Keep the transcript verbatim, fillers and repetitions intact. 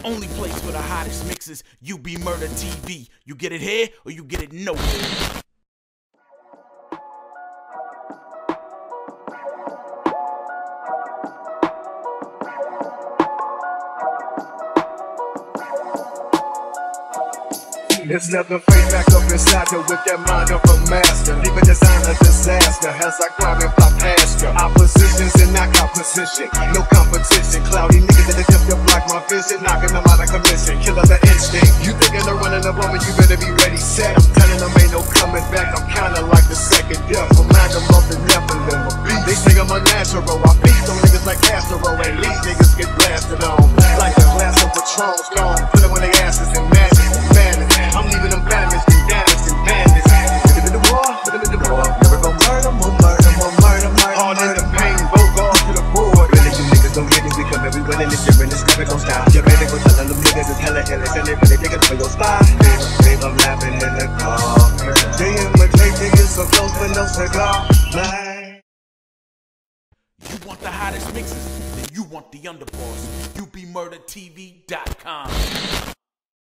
only place for the hottest mixes. U B Murder T V. You get it here or you get it nowhere. It's never fade back up inside her with that mind of a master. Leave a design a disaster as I grind and fly past her. Oppositions in knock out position, no competition. Cloudy niggas that attempt to block my vision, knocking them out of commission. Killer the instinct. You thinking of running up on me, you better be ready, set. I'm telling them ain't no coming back. I'm kinda like the second death. Remind them of the Nephilim. They say I'm a natural. I feast on niggas like Astro. At least niggas get blasted on. Like a glass of Patron strong. Put them on their asses and madness. Madness. I'm leaving them damaged and damaged and bandaged. Put them in the war, put them in the war. Never gon' murder, more murder, more murder, murder. All in the pain, both off to the board. Really, you niggas don't get it, we come every winning this year, and this never gon' stop. Your baby gon' tell them niggas is hella illest, and they really think it's for your spot. Babe, I'm laughing in the car. They imitate niggas so close, but no cigar. Man. You want the hottest mixes? Then you want the underboss. U B Murder T V dot com.